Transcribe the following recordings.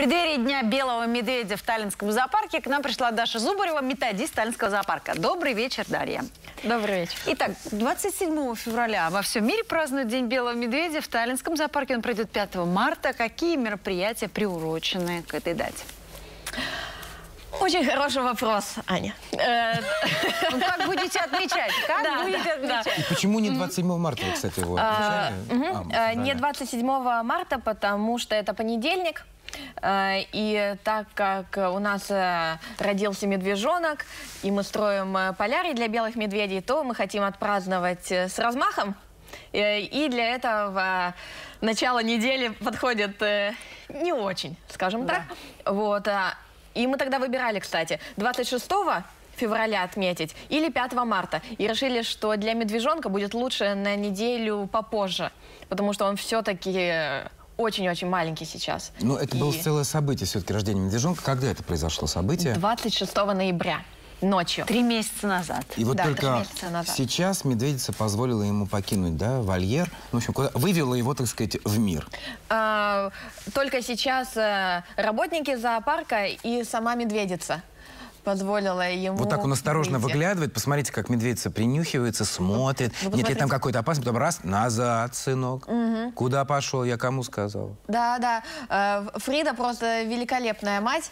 преддверии Дня белого медведя в Таллинском зоопарке к нам пришла Даша Зубарева, методист Таллинского зоопарка. Добрый вечер, Дарья. Добрый вечер. Итак, 27 февраля во всем мире празднуют День белого медведя. В Таллинском зоопарке он пройдет 5 марта. Какие мероприятия приурочены к этой дате? Очень хороший вопрос, Аня. Ну, как будете отмечать? Как будете отмечать? И почему не 27 марта, кстати, его отмечали? Не 27 марта, потому что это понедельник. И так как у нас родился медвежонок, и мы строим полярий для белых медведей, то мы хотим отпраздновать с размахом. И для этого начало недели подходит не очень, скажем так. Вот. И мы тогда выбирали, кстати, 26 февраля отметить или 5 марта. И решили, что для медвежонка будет лучше на неделю попозже, потому что он все-таки очень-очень маленький сейчас. Но это было целое событие, все-таки рождение медвежонка. Когда это произошло событие? 26 ноября. Ночью. 3 месяца назад. И вот да, только сейчас медведица позволила ему покинуть, да, вольер. В общем, вывела его, так сказать, в мир. Только сейчас работники зоопарка и сама медведица позволила ему... Вот так он осторожно выглядывает. Посмотрите, как медведица принюхивается, смотрит. Нет ли там какой-то опасности? Потом раз, назад, сынок. Куда пошел? Я кому сказал? Да. Фрида просто великолепная мать.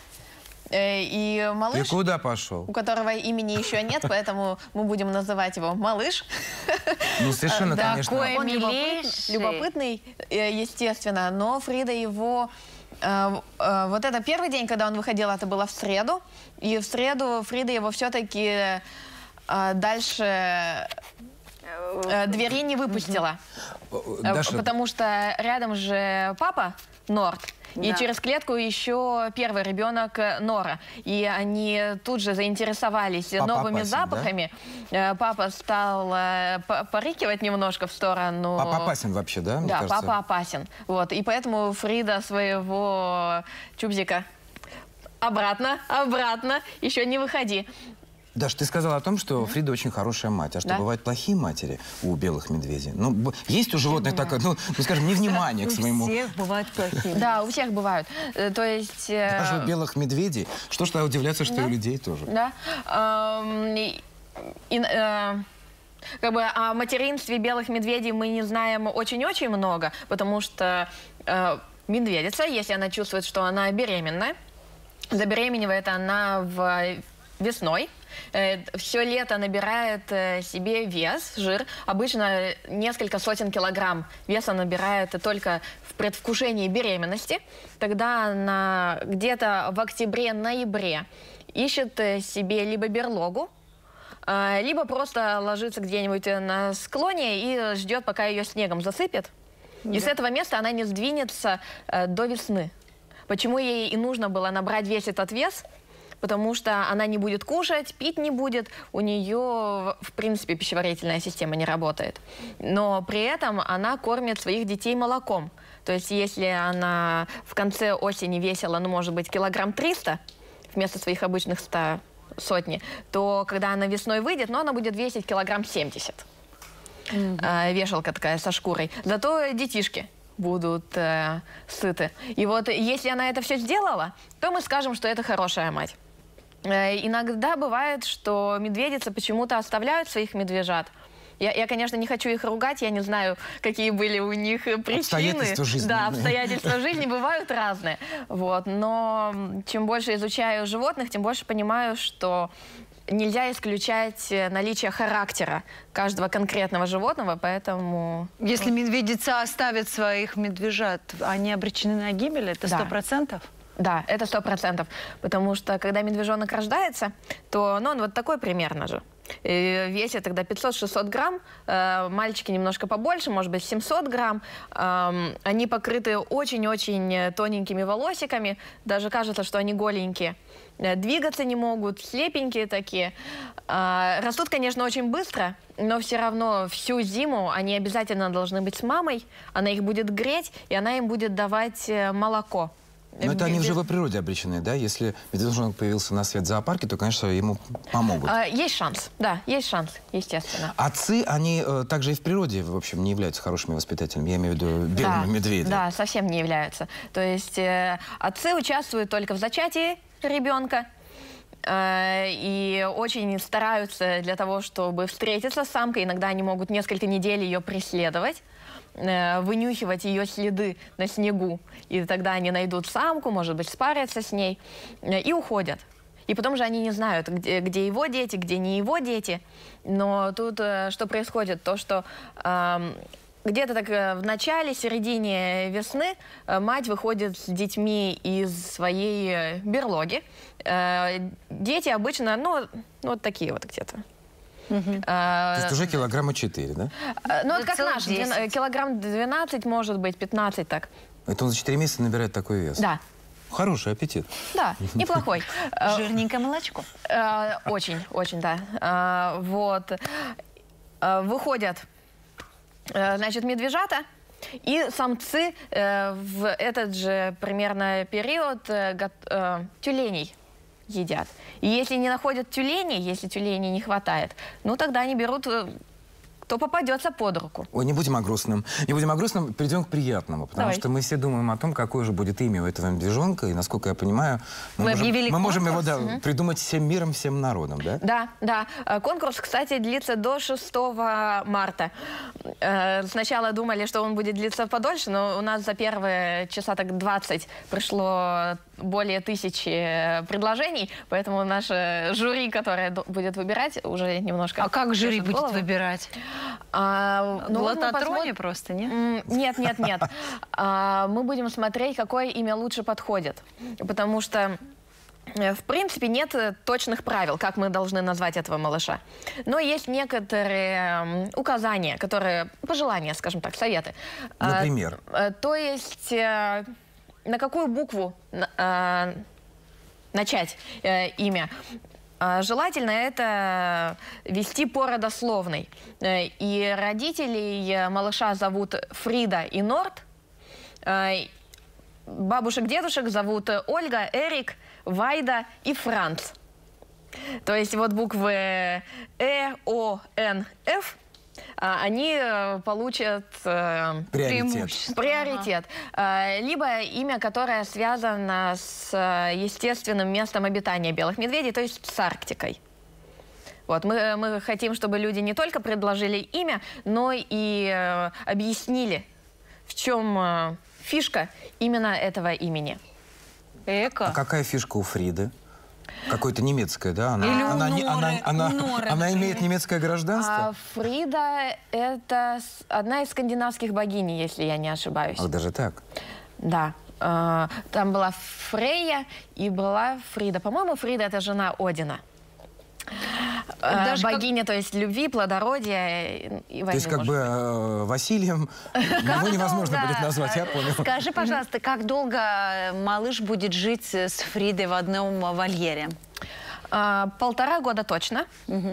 И малыш, и куда пошел? У которого имени еще нет, поэтому мы будем называть его малыш. Ну, совершенно, конечно. Он любопытный, естественно, но Фрида его... Вот это первый день, когда он выходил, это было в среду. И в среду Фрида его все-таки дальше двери не выпустила. Даша... Потому что рядом же папа, Норд. И через клетку еще первый ребенок Нора. И они тут же заинтересовались новыми запахами. Да? Папа стал порыкивать немножко в сторону. Папа опасен вообще, да? Да, папа опасен. Вот. И поэтому Фрида своего чубзика обратно, еще не выходи. Даш, ты сказала о том, что Фрида очень хорошая мать. А что, бывают плохие матери у белых медведей? Ну, есть у животных такое, ну, скажем, невнимание к своему... У всех бывают плохие. Да, у всех бывают. То есть... Даже у белых медведей. Что ж тогда удивляться, что и у людей тоже. Да. Как бы о материнстве белых медведей мы не знаем очень-очень много, потому что медведица, если она чувствует, что она беременна, забеременевает она весной, все лето набирает себе вес, жир. Обычно несколько сотен килограмм веса набирает только в предвкушении беременности. Тогда она где-то в октябре-ноябре ищет себе либо берлогу, либо просто ложится где-нибудь на склоне и ждет, пока ее снегом засыпет. И с этого места она не сдвинется до весны. Почему ей и нужно было набрать весь этот вес? Потому что она не будет кушать, пить не будет, у нее, в принципе, пищеварительная система не работает. Но при этом она кормит своих детей молоком. То есть если она в конце осени весила, ну, может быть, килограмм 300 вместо своих обычных 100 сотни, то когда она весной выйдет, ну, она будет весить килограмм 70. Вешалка такая со шкурой. Зато детишки будут сыты. И вот если она это все сделала, то мы скажем, что это хорошая мать. Иногда бывает, что медведицы почему-то оставляют своих медвежат. Я, конечно, не хочу их ругать, я не знаю, какие были у них причины. Обстоятельства жизни. Да, обстоятельства жизни бывают разные. Вот. Но чем больше изучаю животных, тем больше понимаю, что нельзя исключать наличие характера каждого конкретного животного, поэтому... Если медведица оставит своих медвежат, они обречены на гибель? Это 100%? Да, это 100%. Потому что, когда медвежонок рождается, то он вот такой примерно же. И весит тогда 500-600 грамм. Мальчики немножко побольше, может быть, 700 грамм. Они покрыты очень-очень тоненькими волосиками. Даже кажется, что они голенькие. Двигаться не могут, слепенькие такие. Растут, конечно, очень быстро, но все равно всю зиму они обязательно должны быть с мамой. Она их будет греть, и она им будет давать молоко. Но это они уже в природе обречены, да? Если медвежонок появился на свет в зоопарке, то, конечно, ему помогут. Есть шанс, да, есть шанс, естественно. Отцы, они также и в природе, в общем, не являются хорошими воспитателями. Я имею в виду белыми медведями. Да, совсем не являются. То есть отцы участвуют только в зачатии ребенка. И очень стараются для того, чтобы встретиться с самкой. Иногда они могут несколько недель ее преследовать, вынюхивать ее следы на снегу. И тогда они найдут самку, может быть, спарятся с ней и уходят. И потом же они не знают, где его дети, где не его дети. Но тут что происходит? То, что где-то так в начале, середине весны мать выходит с детьми из своей берлоги. Дети обычно, ну вот такие вот где-то. То есть уже килограмма 4, да? Ну, вот как наш, килограмм 12, может быть, 15 так. Это он за 4 месяца набирает такой вес? Да. Хороший аппетит. Да, неплохой. Жирненькое молочко. Очень, очень, да. Вот. Выходят, значит, медвежата, и самцы в этот же примерно период тюленей едят. И если не находят тюленей, если тюленей не хватает, ну тогда они берут, кто попадется под руку. Ой, не будем о грустном. Не будем о грустном, перейдем к приятному. Потому что мы все думаем о том, какое же будет имя у этого медвежонка. И, насколько я понимаю, мы можем его придумать всем миром, всем народом, да? Да, да. Конкурс, кстати, длится до 6 марта. Сначала думали, что он будет длиться подольше, но у нас за первые часа так 20 пришло более 1000 предложений, поэтому наше жюри, которое будет выбирать, уже немножко... А как жюри будет выбирать? В лототроне просто, нет? Нет, нет, нет. Мы будем смотреть, какое имя лучше подходит. Потому что, в принципе, нет точных правил, как мы должны назвать этого малыша. Но есть некоторые указания, которые, пожелания, скажем так, советы. Например? То есть, на какую букву начать имя? Желательно это вести по родословной. И родителей малыша зовут Фрида и Норт. Бабушек-дедушек зовут Ольга, Эрик, Вайда и Франц. То есть вот буквы О, Н, Ф, они получат приоритет. Либо имя, которое связано с естественным местом обитания белых медведей, то есть с Арктикой. Вот, мы хотим, чтобы люди не только предложили имя, но и объяснили, в чем фишка именно этого имени. А какая фишка у Фриды? Какое-то немецкое, да? Она имеет немецкое гражданство? Фрида – это одна из скандинавских богинь, если я не ошибаюсь. Ах, даже так? Да. Там была Фрейя и была Фрида. По-моему, Фрида – это жена Одина. Богиня, то есть любви, плодородия и войны. То есть как бы Василием его невозможно будет назвать, я понял. Скажи, пожалуйста, как долго малыш будет жить с Фридой в одном вольере? 1,5 года точно.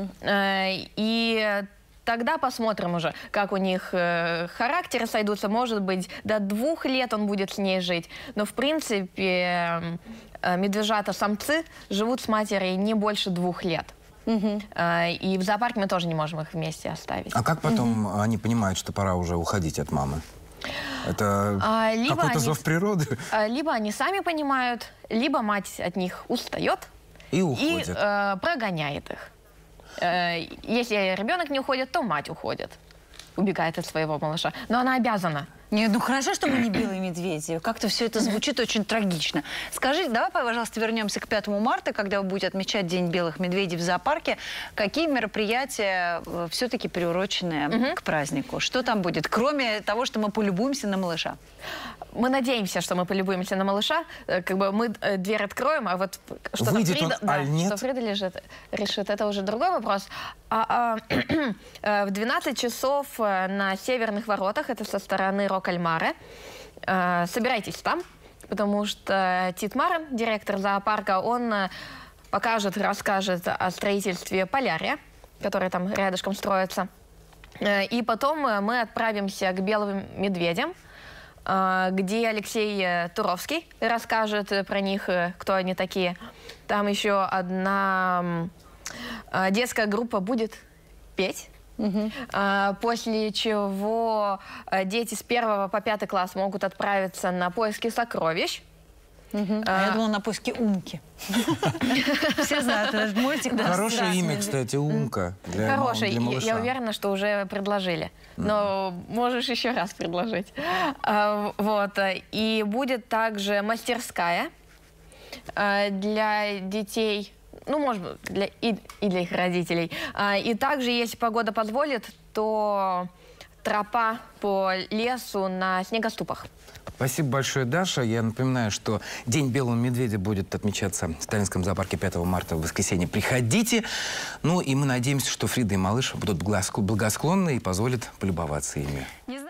И тогда посмотрим уже, как у них характеры сойдутся. Может быть, до 2 лет он будет с ней жить. Но, в принципе, медвежата-самцы живут с матерью не больше 2 лет. И в зоопарке мы тоже не можем их вместе оставить. А как потом они понимают, что пора уже уходить от мамы? Это какой-то зов природы? Либо они сами понимают, либо мать от них устает и уходит. И прогоняет их. Если ребенок не уходит, то мать уходит. Убегает от своего малыша. Но она обязана. Нет, ну хорошо, что мы не белые медведи. Как-то все это звучит очень трагично. Скажи, давай, пожалуйста, вернемся к 5 марта, когда вы будете отмечать День белых медведей в зоопарке. Какие мероприятия все-таки приурочены к празднику? Что там будет, кроме того, что мы полюбуемся на малыша? Мы надеемся, что мы полюбуемся на малыша. Как бы мы дверь откроем, а вот что-то Фрида, что Фрида решит, это уже другой вопрос. В 12 часов на Северных воротах, это со стороны Рокальмаре, собирайтесь там, потому что Тит Марен, директор зоопарка, он покажет, расскажет о строительстве полярия, которое там рядышком строится. И потом мы отправимся к белым медведям, где Алексей Туровский расскажет про них, кто они такие. Там еще одна детская группа будет петь. После чего дети с 1 по 5 класс могут отправиться на поиски сокровищ. Я думала, на поиски Умки. Все знают этот мультик. Хорошее имя, кстати, Умка. Хорошее. Я уверена, что уже предложили. Но можешь еще раз предложить. Вот. И будет также мастерская для детей, ну, может быть, и для их родителей. И также, если погода позволит, то тропа по лесу на снегоступах. Спасибо большое, Даша. Я напоминаю, что День белого медведя будет отмечаться в Сталинском зоопарке 5 марта в воскресенье. Приходите. Ну и мы надеемся, что Фрида и малыш будут благосклонны и позволят полюбоваться ими.